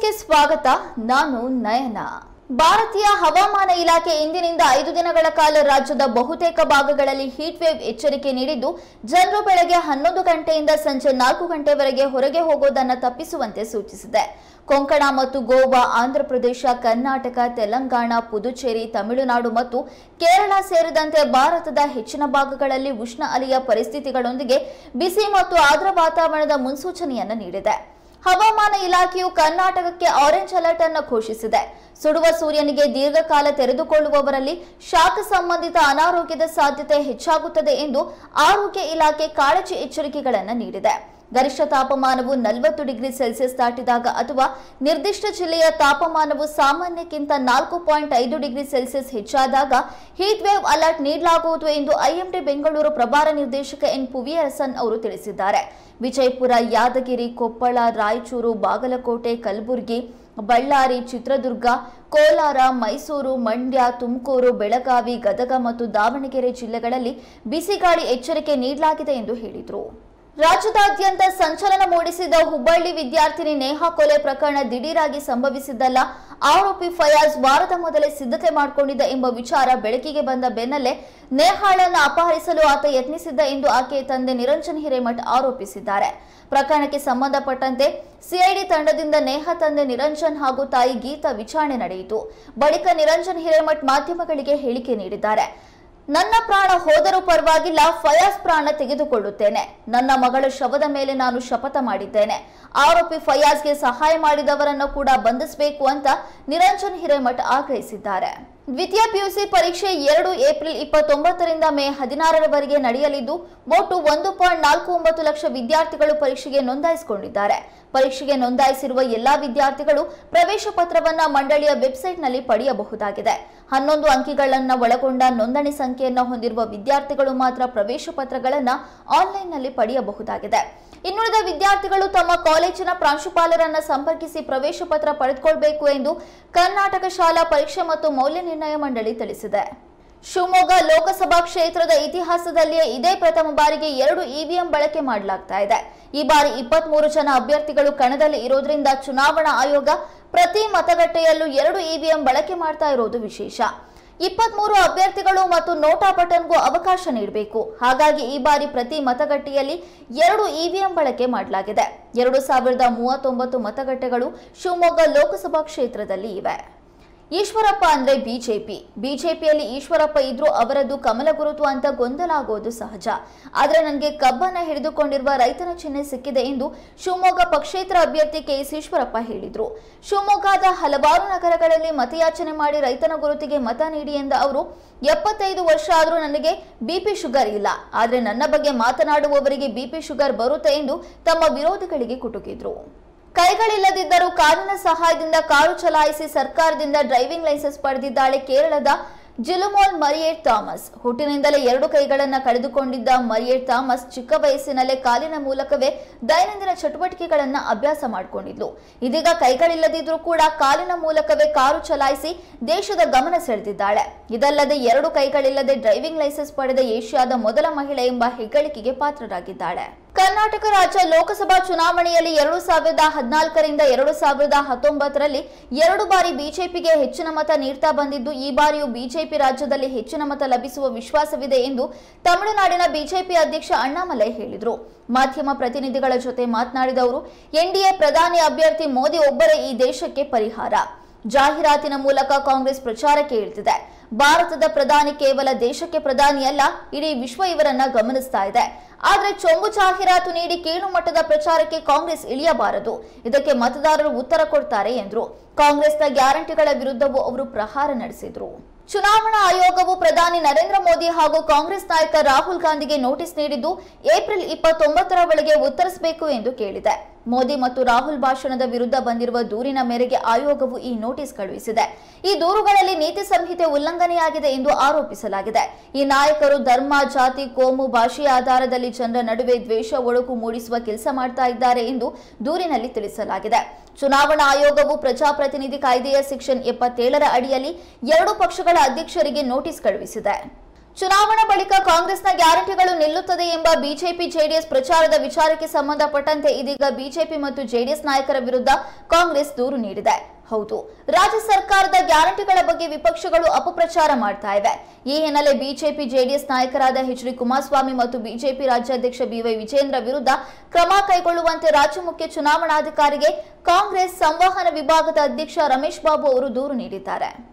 ನ್ಯೂಸ್ಗೆ ಸ್ವಾಗತ. ನಾನು ನಯನ. ಭಾರತೀಯ ಹವಾಮಾನ ಇಲಾಖೆ ಇಂದಿನಿಂದ 5 ದಿನಗಳ ಕಾಲ ರಾಜ್ಯದ ಬಹುತೇಕ ಭಾಗಗಳಲ್ಲಿ ಹೀಟ್ ವೇವ್ ಎಚ್ಚರಿಕೆ ನೀಡಿದ್ದು, ಜನರು ಬೆಳಗ್ಗೆ 11 ಗಂಟೆಯಿಂದ ಸಂಜೆ 4 ಗಂಟೆವರೆಗೆ ಹೊರಗೆ ಹೋಗೋದನ್ನು ತಪ್ಪಿಸುವಂತೆ ಸೂಚಿಸಿದೆ. ಕೊಂಕಣ ಮತ್ತು ಗೋವಾ, ಆಂಧ್ರಪ್ರದೇಶ, ಕರ್ನಾಟಕ, ತೆಲಂಗಾಣ, ಪುದುಚೇರಿ, ತಮಿಳುನಾಡು ಮತ್ತು ಕೇರಳ ಸೇರಿದಂತೆ ಭಾರತದ ಹೆಚ್ಚಿನ ಭಾಗಗಳಲ್ಲಿ ಉಷ್ಣ ಅಲೆಯ ಪರಿಸ್ಥಿತಿಗಳೊಂದಿಗೆ ಬಿಸಿ ಮತ್ತು ಆರ್ದ್ರ ವಾತಾವರಣದ ಮುನ್ಸೂಚನೆಯನ್ನು ನೀಡಿದೆ. ಹವಾಮಾನ ಇಲಾಖೆಯು ಕರ್ನಾಟಕಕ್ಕೆ ಆರೆಂಜ್ ಅಲರ್ಟ್ ಅನ್ನು ಘೋಷಿಸಿದೆ. ಸುಡುವ ಸೂರ್ಯನಿಗೆ ದೀರ್ಘಕಾಲ ತೆರೆದುಕೊಳ್ಳುವವರಲ್ಲಿ ಶಾಖ ಸಂಬಂಧಿತ ಅನಾರೋಗ್ಯದ ಸಾಧ್ಯತೆ ಹೆಚ್ಚಾಗುತ್ತದೆ ಎಂದು ಆರೋಗ್ಯ ಇಲಾಖೆ ಕಾಳಜಿ ಎಚ್ಚರಿಕೆಗಳನ್ನು ನೀಡಿದೆ. ಗರಿಷ್ಠ ತಾಪಮಾನವು 40 ಡಿಗ್ರಿ ಸೆಲ್ಸಿಯಸ್ ದಾಟಿದಾಗ ಅಥವಾ ನಿರ್ದಿಷ್ಟ ಜಿಲ್ಲೆಯ ತಾಪಮಾನವು ಸಾಮಾನ್ಯಕ್ಕಿಂತ 4.5 ಡಿಗ್ರಿ ಸೆಲ್ಸಿಯಸ್ ಹೆಚ್ಚಾದಾಗ ಹೀಟ್ ವೇವ್ ಅಲರ್ಟ್ ನೀಡಲಾಗುವುದು ಎಂದು ಐಎಂಡಿ ಬೆಂಗಳೂರು ಪ್ರಭಾರ ನಿರ್ದೇಶಕ ಎನ್ ಪುವಿಯರಸನ್ ಅವರು ತಿಳಿಸಿದ್ದಾರೆ. ವಿಜಯಪುರ, ಯಾದಗಿರಿ, ಕೊಪ್ಪಳ, ರಾಯಚೂರು, ಬಾಗಲಕೋಟೆ, ಕಲಬುರಗಿ, ಬಳ್ಳಾರಿ, ಚಿತ್ರದುರ್ಗ, ಕೋಲಾರ, ಮೈಸೂರು, ಮಂಡ್ಯ, ತುಮಕೂರು, ಬೆಳಗಾವಿ, ಗದಗ ಮತ್ತು ದಾವಣಗೆರೆ ಜಿಲ್ಲೆಗಳಲ್ಲಿ ಬಿಸಿಗಾಳಿ ಎಚ್ಚರಿಕೆ ನೀಡಲಾಗಿದೆ ಎಂದು ಹೇಳಿದರು. ರಾಜ್ಯದಾದ್ಯಂತ ಸಂಚಲನ ಮೂಡಿಸಿದ ಹುಬ್ಬಳ್ಳಿ ವಿದ್ಯಾರ್ಥಿನಿ ನೇಹಾ ಕೊಲೆ ಪ್ರಕರಣ ದಿಢೀರಾಗಿ ಸಂಭವಿಸಿದ್ದಲ್ಲ. ಆರೋಪಿ ಫಯಾಜ್ ವಾರದ ಮೊದಲೇ ಸಿದ್ಧತೆ ಮಾಡಿಕೊಂಡಿದ್ದ ಎಂಬ ವಿಚಾರ ಬೆಳಕಿಗೆ ಬಂದ ಬೆನ್ನಲ್ಲೇ ನೇಹಾಳನ್ನು ಅಪಹರಿಸಲು ಆತ ಯತ್ನಿಸಿದ್ದ ಎಂದು ಆಕೆಯ ತಂದೆ ನಿರಂಜನ್ ಹಿರೇಮಠ್ ಆರೋಪಿಸಿದ್ದಾರೆ. ಪ್ರಕರಣಕ್ಕೆ ಸಂಬಂಧಪಟ್ಟಂತೆ ಸಿಐಡಿ ತಂಡದಿಂದ ನೇಹಾ ತಂದೆ ನಿರಂಜನ್ ಹಾಗೂ ತಾಯಿ ಗೀತಾ ವಿಚಾರಣೆ ನಡೆಯಿತು. ಬಳಿಕ ನಿರಂಜನ್ ಹಿರೇಮಠ್ ಮಾಧ್ಯಮಗಳಿಗೆ ಹೇಳಿಕೆ ನೀಡಿದ್ದಾರೆ. ನನ್ನ ಪ್ರಾಣ ಹೋದರೂ ಪರವಾಗಿಲ್ಲ, ಫಯಾಜ್ ಪ್ರಾಣ ತೆಗೆದುಕೊಳ್ಳುತ್ತೇನೆ. ನನ್ನ ಮಗಳ ಶವದ ಮೇಲೆ ನಾನು ಶಪಥ ಮಾಡಿದ್ದೇನೆ. ಆರೋಪಿ ಫಯಾಜ್ಗೆ ಸಹಾಯ ಮಾಡಿದವರನ್ನು ಕೂಡ ಬಂಧಿಸಬೇಕು ಅಂತ ನಿರಂಜನ್ ಹಿರೇಮಠ್ ಆಗ್ರಹಿಸಿದ್ದಾರೆ. ದ್ವಿತೀಯ ಪಿಯುಸಿ ಪರೀಕ್ಷೆ 2 ಏಪ್ರಿಲ್ 29ರಿಂದ ಮೇ 16ರವರೆಗೆ ನಡೆಯಲಿದ್ದು, ಒಟ್ಟು 1.49 ಲಕ್ಷ ವಿದ್ಯಾರ್ಥಿಗಳು ಪರೀಕ್ಷೆಗೆ ನೋಂದಾಯಿಸಿಕೊಂಡಿದ್ದಾರೆ. ಪರೀಕ್ಷೆಗೆ ನೋಂದಾಯಿಸಿರುವ ಎಲ್ಲಾ ವಿದ್ಯಾರ್ಥಿಗಳು ಪ್ರವೇಶ ಪತ್ರವನ್ನು ಮಂಡಳಿಯ ವೆಬ್ಸೈಟ್ನಲ್ಲಿ ಪಡೆಯಬಹುದಾಗಿದೆ. 11 ಅಂಕಿಗಳನ್ನು ಒಳಗೊಂಡ ನೋಂದಣಿ ಸಂಖ್ಯೆಯನ್ನು ಹೊಂದಿರುವ ವಿದ್ಯಾರ್ಥಿಗಳು ಮಾತ್ರ ಪ್ರವೇಶ ಪತ್ರಗಳನ್ನು ಆನ್ಲೈನ್ನಲ್ಲಿ ಪಡೆಯಬಹುದಾಗಿದೆ. ಇನ್ನುಳಿದ ವಿದ್ಯಾರ್ಥಿಗಳು ತಮ್ಮ ಕಾಲೇಜಿನ ಪ್ರಾಂಶುಪಾಲರನ್ನು ಸಂಪರ್ಕಿಸಿ ಪ್ರವೇಶ ಪತ್ರ ಪಡೆದುಕೊಳ್ಳಬೇಕು ಎಂದು ಕರ್ನಾಟಕ ಶಾಲಾ ಪರೀಕ್ಷೆ ಮತ್ತು ಮೌಲ್ಯ ನಿರ್ಣಯ ಮಂಡಳಿ ತಿಳಿಸಿದೆ. ಶಿವಮೊಗ್ಗ ಲೋಕಸಭಾ ಕ್ಷೇತ್ರದ ಇತಿಹಾಸದಲ್ಲಿಯೇ ಇದೇ ಪ್ರಥಮ ಬಾರಿಗೆ 2 ಇವಿಎಂ ಬಳಕೆ ಮಾಡಲಾಗ್ತಾ ಇದೆ. ಈ ಬಾರಿ 23 ಜನ ಅಭ್ಯರ್ಥಿಗಳು ಕಣದಲ್ಲಿ ಇರೋದ್ರಿಂದ ಚುನಾವಣಾ ಆಯೋಗ ಪ್ರತಿ ಮತಗಟ್ಟೆಯಲ್ಲೂ 2 ಇವಿಎಂ ಬಳಕೆ ಮಾಡ್ತಾ ಇರೋದು ವಿಶೇಷ. 23 ಅಭ್ಯರ್ಥಿಗಳು ಮತ್ತು ನೋಟಾ ಬಟನ್ಗೂ ಅವಕಾಶ ನೀಡಬೇಕು. ಹಾಗಾಗಿ ಈ ಬಾರಿ ಪ್ರತಿ ಮತಗಟ್ಟೆಯಲ್ಲಿ 2 ಇವಿಎಂ ಬಳಕೆ ಮಾಡಲಾಗಿದೆ. 2039 ಮತಗಟ್ಟೆಗಳು ಶಿವಮೊಗ್ಗ ಲೋಕಸಭಾ ಕ್ಷೇತ್ರದಲ್ಲಿ ಇವೆ. ಈಶ್ವರಪ್ಪ ಅಂದ್ರೆ ಬಿಜೆಪಿಯಲ್ಲಿ ಈಶ್ವರಪ್ಪ ಇದ್ರೂ ಅವರದ್ದು ಕಮಲ ಗುರುತು ಅಂತ ಗೊಂದಲ ಆಗೋದು ಸಹಜ. ಆದ್ರೆ ನನಗೆ ಕಬ್ಬನ್ನ ಹಿಡಿದುಕೊಂಡಿರುವ ರೈತನ ಚಿಹ್ನೆ ಸಿಕ್ಕಿದೆ ಎಂದು ಶಿವಮೊಗ್ಗ ಪಕ್ಷೇತರ ಅಭ್ಯರ್ಥಿ ಕೆಎಸ್ ಈಶ್ವರಪ್ಪ ಹೇಳಿದ್ರು. ಶಿವಮೊಗ್ಗದ ಹಲವಾರು ನಗರಗಳಲ್ಲಿ ಮತಯಾಚನೆ ಮಾಡಿ ರೈತನ ಗುರುತಿಗೆ ಮತ ನೀಡಿ ಎಂದ ಅವರು, 75 ವರ್ಷ ಆದ್ರೂ ನನಗೆ ಬಿಪಿ ಶುಗರ್ ಇಲ್ಲ, ಆದ್ರೆ ನನ್ನ ಬಗ್ಗೆ ಮಾತನಾಡುವವರಿಗೆ ಬಿಪಿ ಶುಗರ್ ಬರುತ್ತೆ ಎಂದು ತಮ್ಮ ವಿರೋಧಿಗಳಿಗೆ ಕುಟುಕಿದ್ರು. ಕೈಗಳಿಲ್ಲದಿದ್ದರೂ ಕಾರಿನ ಸಹಾಯದಿಂದ ಕಾರು ಚಲಾಯಿಸಿ ಸರ್ಕಾರದಿಂದ ಡ್ರೈವಿಂಗ್ ಲೈಸೆನ್ಸ್ ಪಡೆದಿದ್ದಾಳೆ ಕೇರಳದ ಜಿಲುಮೋಲ್ ಮರಿಯೇಟ್ ಥಾಮಸ್. ಹುಟ್ಟಿನಿಂದಲೇ 2 ಕೈಗಳನ್ನು ಕಳೆದುಕೊಂಡಿದ್ದ ಮರಿಯೇಟ್ ಥಾಮಸ್ ಚಿಕ್ಕ ವಯಸ್ಸಿನಲ್ಲೇ ಕಾಲಿನ ಮೂಲಕವೇ ದೈನಂದಿನ ಚಟುವಟಿಕೆಗಳನ್ನು ಅಭ್ಯಾಸ ಮಾಡಿಕೊಂಡಿದ್ಲು. ಇದೀಗ ಕೈಗಳಿಲ್ಲದಿದ್ರೂ ಕೂಡ ಕಾಲಿನ ಮೂಲಕವೇ ಕಾರು ಚಲಾಯಿಸಿ ದೇಶದ ಗಮನ ಸೆಳೆದಿದ್ದಾಳೆ. ಇದಲ್ಲದೆ 2 ಕೈಗಳಿಲ್ಲದೆ ಡ್ರೈವಿಂಗ್ ಲೈಸೆನ್ಸ್ ಪಡೆದ ಏಷ್ಯಾದ ಮೊದಲ ಮಹಿಳೆ ಎಂಬ ಹೆಗ್ಗಳಿಕೆಗೆ ಪಾತ್ರರಾಗಿದ್ದಾಳೆ. ಕರ್ನಾಟಕ ರಾಜ್ಯ ಲೋಕಸಭಾ ಚುನಾವಣೆಯಲ್ಲಿ 2014ರಿಂದ 2019ರಲ್ಲಿ 2 ಬಾರಿ ಬಿಜೆಪಿಗೆ ಹೆಚ್ಚಿನ ಮತ ನೀಡ್ತಾ ಬಂದಿದ್ದು, ಈ ಬಾರಿಯೂ ಬಿಜೆಪಿ ರಾಜ್ಯದಲ್ಲಿ ಹೆಚ್ಚಿನ ಮತ ಲಭಿಸುವ ವಿಶ್ವಾಸವಿದೆ ಎಂದು ತಮಿಳುನಾಡಿನ ಬಿಜೆಪಿ ಅಧ್ಯಕ್ಷ ಅಣ್ಣಾಮಲೈ ಹೇಳಿದರು. ಮಾಧ್ಯಮ ಪ್ರತಿನಿಧಿಗಳ ಜೊತೆ ಮಾತನಾಡಿದ ಅವರು, ಎನ್ಡಿಎ ಪ್ರಧಾನಿ ಅಭ್ಯರ್ಥಿ ಮೋದಿ ಒಬ್ಬರೇ ಈ ದೇಶಕ್ಕೆ ಪರಿಹಾರ. ಜಾಹೀರಾತಿನ ಮೂಲಕ ಕಾಂಗ್ರೆಸ್ ಪ್ರಚಾರಕ್ಕೆ ಇಳಿದಿದೆ. ಭಾರತದ ಪ್ರಧಾನಿ ಕೇವಲ ದೇಶಕ್ಕೆ ಪ್ರಧಾನಿಯಲ್ಲ, ಇಡೀ ವಿಶ್ವ ಇವರನ್ನ ಗಮನಿಸ್ತಾ ಇದೆ. ಆದ್ರೆ ಚೊಂಬು ಜಾಹೀರಾತು ನೀಡಿ ಕೀಳು ಮಟ್ಟದ ಪ್ರಚಾರಕ್ಕೆ ಕಾಂಗ್ರೆಸ್ ಇಳಿಯಬಾರದು. ಇದಕ್ಕೆ ಮತದಾರರು ಉತ್ತರ ಕೊಡ್ತಾರೆ ಎಂದರು. ಕಾಂಗ್ರೆಸ್ನ ಗ್ಯಾರಂಟಿಗಳ ವಿರುದ್ಧವೂ ಅವರು ಪ್ರಹಾರ ನಡೆಸಿದ್ರು. ಚುನಾವಣಾ ಆಯೋಗವು ಪ್ರಧಾನಿ ನರೇಂದ್ರ ಮೋದಿ ಹಾಗೂ ಕಾಂಗ್ರೆಸ್ ನಾಯಕ ರಾಹುಲ್ ಗಾಂಧಿಗೆ ನೋಟಿಸ್ ನೀಡಿದ್ದು, ಏಪ್ರಿಲ್ 29ರ ಒಳಗೆ ಉತ್ತರಿಸಬೇಕು ಎಂದು ಕೇಳಿದೆ. ಮೋದಿ ಮತ್ತು ರಾಹುಲ್ ಭಾಷಣದ ವಿರುದ್ಧ ಬಂದಿರುವ ದೂರಿನ ಮೇರೆಗೆ ಆಯೋಗವು ಈ ನೋಟಿಸ್ ಕಳುಹಿಸಿದೆ. ಈ ದೂರುಗಳಲ್ಲಿ ನೀತಿ ಸಂಹಿತೆ ಉಲ್ಲಂಘನೆಯಾಗಿದೆ ಎಂದು ಆರೋಪಿಸಲಾಗಿದೆ. ಈ ನಾಯಕರು ಧರ್ಮ, ಜಾತಿ, ಕೋಮು, ಭಾಷೆಯ ಆಧಾರದಲ್ಲಿ ಜನರ ನಡುವೆ ದ್ವೇಷ, ಒಡಕು ಮೂಡಿಸುವ ಕೆಲಸ ಮಾಡ್ತಾ ಇದ್ದಾರೆ ಎಂದು ದೂರಿನಲ್ಲಿ ತಿಳಿಸಲಾಗಿದೆ. ಚುನಾವಣಾ ಆಯೋಗವು ಪ್ರಜಾಪ್ರತಿನಿಧಿ ಕಾಯ್ದೆಯ ಸೆಕ್ಷನ್ 77ರ ಅಡಿಯಲ್ಲಿ 2 ಪಕ್ಷಗಳ ಅಧ್ಯಕ್ಷರಿಗೆ ನೋಟಿಸ್ ಕಳುಹಿಸಿದೆ. ಚುನಾವಣಾ ಬಳಿಕ ಕಾಂಗ್ರೆಸ್ನ ಗ್ಯಾರಂಟಿಗಳು ನಿಲ್ಲುತ್ತದೆ ಎಂಬ ಬಿಜೆಪಿ ಜೆಡಿಎಸ್ ಪ್ರಚಾರದ ವಿಚಾರಕ್ಕೆ ಸಂಬಂಧಪಟ್ಟಂತೆ ಇದೀಗ ಬಿಜೆಪಿ ಮತ್ತು ಜೆಡಿಎಸ್ ನಾಯಕರ ವಿರುದ್ಧ ಕಾಂಗ್ರೆಸ್ ದೂರು ನೀಡಿದೆ. ಹೌದು, ರಾಜ್ಯ ಸರ್ಕಾರದ ಗ್ಯಾರಂಟಿಗಳ ಬಗ್ಗೆ ವಿಪಕ್ಷಗಳು ಅಪಪ್ರಚಾರ ಮಾಡ್ತಾ ಇವೆ. ಈ ಹಿನ್ನೆಲೆ ಬಿಜೆಪಿ ಜೆಡಿಎಸ್ ನಾಯಕರಾದ ಎಚ್ ಡಿ ಕುಮಾರಸ್ವಾಮಿ ಮತ್ತು ಬಿಜೆಪಿ ರಾಜ್ಯಾಧ್ಯಕ್ಷ ಬಿವೈ ವಿಜೇಂದ್ರ ವಿರುದ್ಧ ಕ್ರಮ ಕೈಗೊಳ್ಳುವಂತೆ ರಾಜ್ಯ ಮುಖ್ಯ ಚುನಾವಣಾಧಿಕಾರಿಗೆ ಕಾಂಗ್ರೆಸ್ ಸಂವಹನ ವಿಭಾಗದ ಅಧ್ಯಕ್ಷ ರಮೇಶ್ ಬಾಬು ಅವರು ದೂರು ನೀಡಿದ್ದಾರೆ.